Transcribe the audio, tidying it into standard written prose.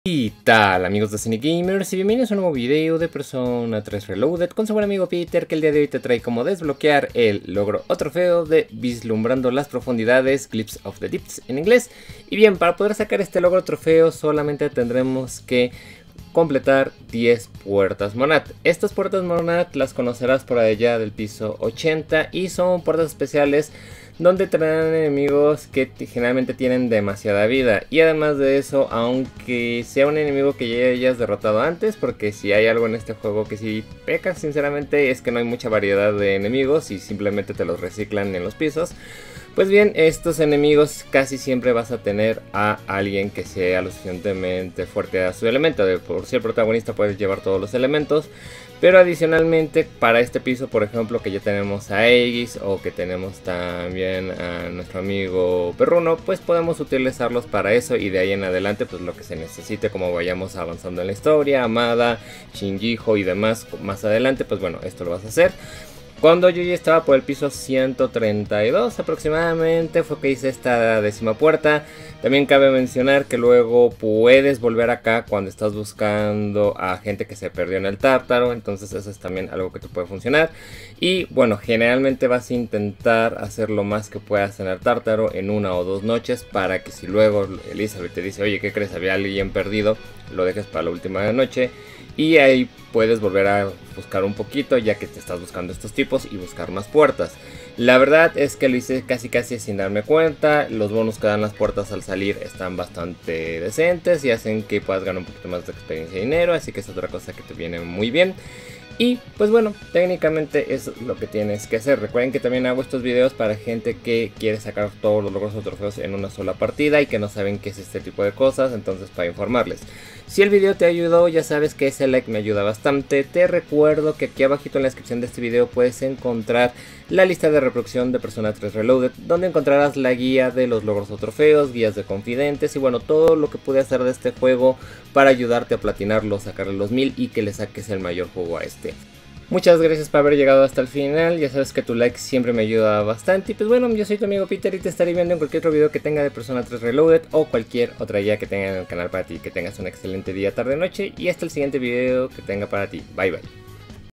¿Y tal, amigos de Cinegamers? Y bienvenidos a un nuevo video de Persona 3 Reloaded con su buen amigo Peter, que el día de hoy te trae como desbloquear el logro o trofeo de Vislumbrando las Profundidades, Glimpse of the Deeps en inglés. Y bien, para poder sacar este logro o trofeo solamente tendremos que completar 10 puertas Monad. Estas puertas Monad las conocerás por allá del piso 80 y son puertas especiales donde traerán enemigos que generalmente tienen demasiada vida. Y además de eso, aunque sea un enemigo que ya hayas derrotado antes, porque si hay algo en este juego que sí peca sinceramente es que no hay mucha variedad de enemigos y simplemente te los reciclan en los pisos. Pues bien, estos enemigos casi siempre vas a tener a alguien que sea lo suficientemente fuerte a su elemento. Por si el protagonista puedes llevar todos los elementos, pero adicionalmente para este piso, por ejemplo, que ya tenemos a Aegis o que tenemos también a nuestro amigo Perruno, pues podemos utilizarlos para eso y de ahí en adelante pues lo que se necesite como vayamos avanzando en la historia, Amada, Shinjijo y demás más adelante, pues bueno, esto lo vas a hacer. Cuando yo ya estaba por el piso 132 aproximadamente fue que hice esta décima puerta. También cabe mencionar que luego puedes volver acá cuando estás buscando a gente que se perdió en el Tártaro. Entonces eso es también algo que te puede funcionar. Y bueno, generalmente vas a intentar hacer lo más que puedas en el Tártaro en 1 o 2 noches. Para que si luego Elizabeth te dice, oye, ¿qué crees? Había alguien perdido, lo dejes para la última noche. Y ahí puedes volver a buscar un poquito ya que te estás buscando estos tipos y buscar más puertas. La verdad es que lo hice casi sin darme cuenta. Los bonus que dan las puertas al salir están bastante decentes y hacen que puedas ganar un poquito más de experiencia y dinero. Así que es otra cosa que te viene muy bien. Y pues bueno, técnicamente es lo que tienes que hacer. Recuerden que también hago estos videos para gente que quiere sacar todos los logros o trofeos en una sola partida y que no saben qué es este tipo de cosas, entonces para informarles. Si el video te ayudó, ya sabes que ese like me ayuda bastante. Te recuerdo que aquí abajito en la descripción de este video puedes encontrar la lista de reproducción de Persona 3 Reloaded, donde encontrarás la guía de los logros o trofeos, guías de confidentes y bueno, todo lo que pude hacer de este juego para ayudarte a platinarlo, sacarle los 1000 y que le saques el mayor juego a este. Muchas gracias por haber llegado hasta el final, ya sabes que tu like siempre me ayuda bastante. Y pues bueno, yo soy tu amigo Peter y te estaré viendo en cualquier otro video que tenga de Persona 3 Reloaded o cualquier otra guía que tenga en el canal para ti. Que tengas un excelente día, tarde, noche y hasta el siguiente video que tenga para ti. Bye bye.